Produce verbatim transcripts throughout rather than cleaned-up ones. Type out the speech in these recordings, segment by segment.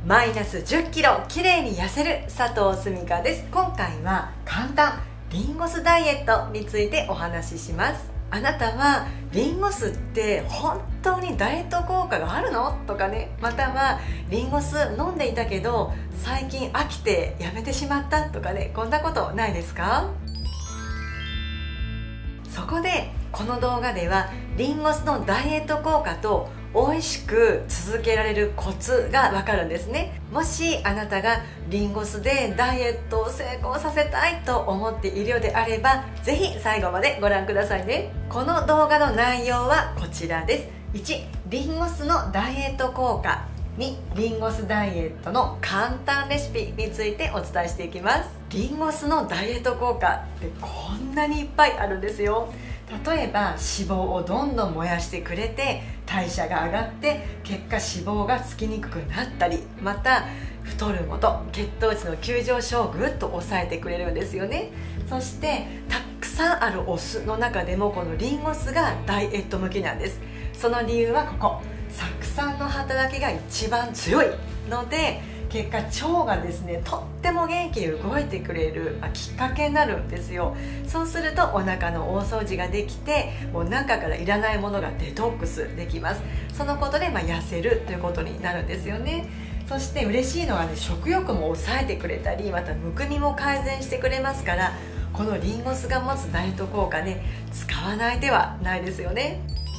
マイナスじゅっキロきれいに痩せる佐藤すみかです。今回は簡単リンゴ酢ダイエットについてお話しします。あなたはリンゴ酢って本当にダイエット効果があるのとかね、またはリンゴ酢飲んでいたけど最近飽きてやめてしまったとかね、こんなことないですか？そこでこの動画ではリンゴ酢のダイエット効果と美味しく続けられるコツがわかるんですね。もしあなたがリンゴ酢でダイエットを成功させたいと思っているようであれば、ぜひ最後までご覧くださいね。この動画の内容はこちらです。いち、リンゴ酢のダイエット効果。に、リンゴ酢ダイエットの簡単レシピについてお伝えしていきます。リンゴ酢のダイエット効果ってこんなにいっぱいあるんですよ。例えば脂肪をどんどん燃やしてくれて代謝が上がって結果脂肪がつきにくくなったり、また太ること血糖値の急上昇をぐっと抑えてくれるんですよね。そしてたくさんあるお酢の中でもこのリンゴ酢がダイエット向きなんです。その理由はここ、酢酸の働きが一番強いので結果腸がですねとっても元気に動いてくれる、まあ、きっかけになるんですよ。そうするとお腹の大掃除ができて、もう中からいらないものがデトックスできます。そのことでまあ痩せるということになるんですよね。そして嬉しいのはね、食欲も抑えてくれたり、またむくみも改善してくれますから、このリンゴ酢が持つダイエット効果ね、使わない手はないですよね。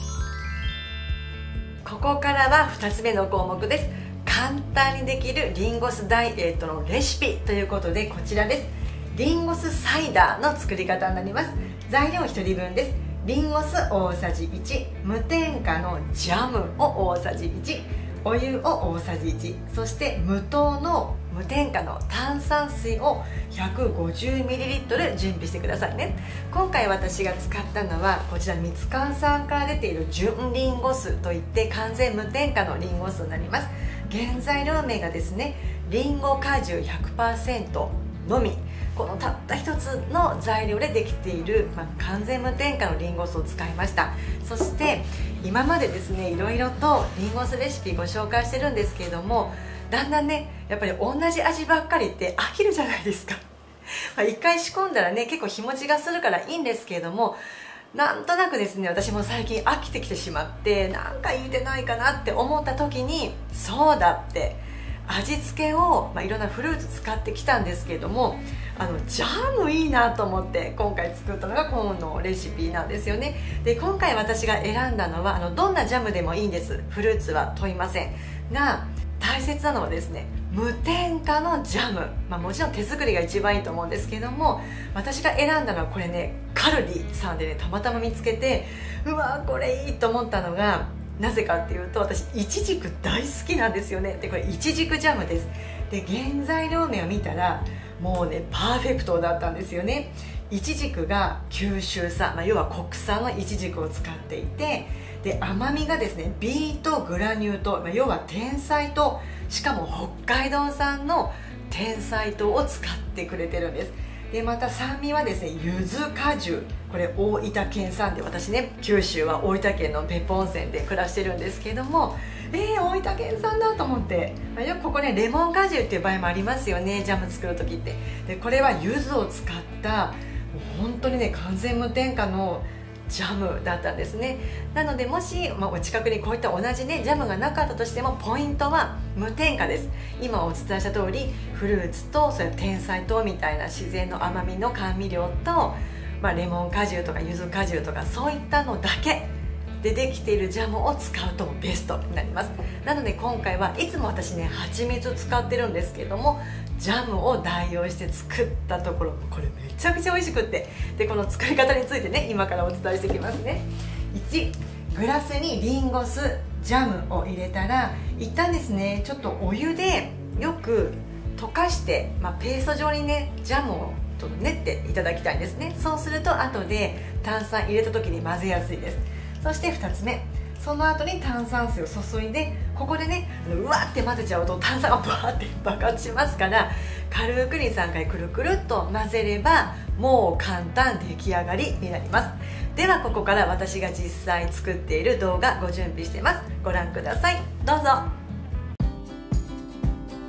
ここからはふたつめの項目です。簡単にできるリンゴ酢ダイエットのレシピということで、こちらです。リンゴ酢サイダーの作り方になります。材料ひとりぶんです。リンゴ酢大さじいち、無添加のジャムを大さじいち、お湯を大さじいち、そして無糖の無添加の炭酸水を ひゃくごじゅうミリリットル 準備してくださいね。今回私が使ったのはこちらミツカンさんから出ている純リンゴ酢といって完全無添加のリンゴ酢になります。原材料名がですね、リンゴ果汁 ひゃくパーセント のみ、このたった一つの材料でできている、まあ、完全無添加のリンゴ酢を使いました。そして今までですねいろいろとリンゴ酢レシピご紹介してるんですけれども、だんだんねやっぱり同じ味ばっかりって飽きるじゃないですか。まあ一回仕込んだらね結構日持ちがするからいいんですけれども、なんとなくですね私も最近飽きてきてしまって、なんか言うてないかなって思った時に、そうだって味付けを、まあ、いろんなフルーツ使ってきたんですけれども、あのジャムいいなと思って今回作ったのがこのレシピなんですよね。で今回私が選んだのはあのどんなジャムでもいいんです。フルーツは問いませんが、大切なのはですね無添加のジャム、まあ、もちろん手作りが一番いいと思うんですけども、私が選んだのはこれねカルディさんでねたまたま見つけて、うわーこれいいと思ったのが、なぜかっていうと私イチジク大好きなんですよね。でこれイチジクジャムです。で原材料名を見たらもうねパーフェクトだったんですよね。イチジクが九州産、まあ、要は国産のイチジクを使っていて、で甘みがですねビートグラニュー糖、まあ、要は天才糖、しかも北海道産の天才糖を使ってくれてるんです。でまた酸味はですね柚子果汁、これ大分県産で、私ね九州は大分県の別府温泉で暮らしてるんですけども、えー、大分県産だと思って、まあ、よくここねレモン果汁っていう場合もありますよね、ジャム作る時って。でこれは柚子を使ったもう本当にね完全無添加のジャムだったんですね。なのでもし、まあ、お近くにこういった同じねジャムがなかったとしても、ポイントは無添加です。今お伝えした通りフルーツとそれ天才糖みたいな自然の甘みの甘味料と、まあ、レモン果汁とか柚子果汁とかそういったのだけでできているジャムを使うとベストになります。なので今回はいつも私ね蜂蜜使ってるんですけども、ジャムを代用して作ったところこれめちゃくちゃ美味しくって、でこの作り方についてね今からお伝えしていきますね。いち、グラスにリンゴ酢ジャムを入れたら、一旦ですねちょっとお湯でよく溶かして、まあ、ペースト状にねジャムをちょっと練っていただきたいんですね。そうすると後で炭酸入れた時に混ぜやすいです。そしてふたつめ、その後に炭酸水を注いで、ここでねうわって混ぜちゃうと炭酸がバーって爆発しますから、軽くにさんかいくるくるっと混ぜればもう簡単出来上がりになります。ではここから私が実際作っている動画ご準備してます。ご覧ください。どうぞ。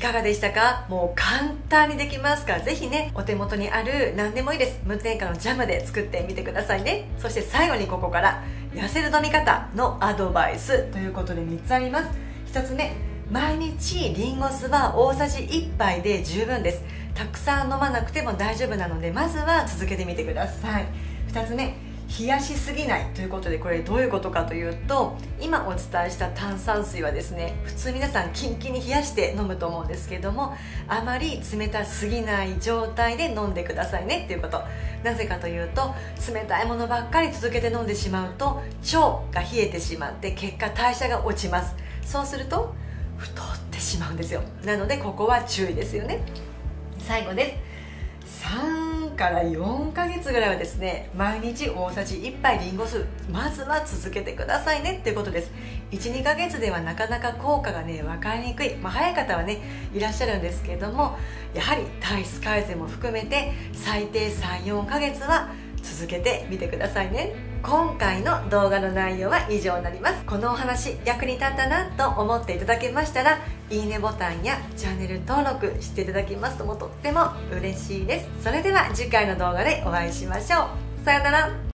かがでしたか？もう簡単にできますから、ぜひねお手元にある何でもいいです、無添加のジャムで作ってみてくださいね。そして最後にここから痩せる飲み方のアドバイスということでみっつあります。ひとつめ、毎日リンゴ酢は大さじいっぱいで十分です。たくさん飲まなくても大丈夫なので、まずは続けてみてください。ふたつめ、冷やしすぎないということで、これどういうことかというと、今お伝えした炭酸水はですね、普通皆さんキンキンに冷やして飲むと思うんですけども、あまり冷たすぎない状態で飲んでくださいねっていうこと。なぜかというと、冷たいものばっかり続けて飲んでしまうと腸が冷えてしまって、結果代謝が落ちます。そうすると太ってしまうんですよ。なのでここは注意ですよね。最後です。さんからよんかげつぐらいはですね、毎日大さじいっぱいリンゴ酢、まずは続けてくださいねっていうことです。いち、にかげつではなかなか効果がね分かりにくい、まあ、早い方はねいらっしゃるんですけれども、やはり体質改善も含めて最低さん、よんかげつは続けてみてくださいね。今回の動画の内容は以上になります。このお話役に立ったなと思っていただけましたら、いいねボタンやチャンネル登録していただきますともとっても嬉しいです。それでは次回の動画でお会いしましょう。さよなら。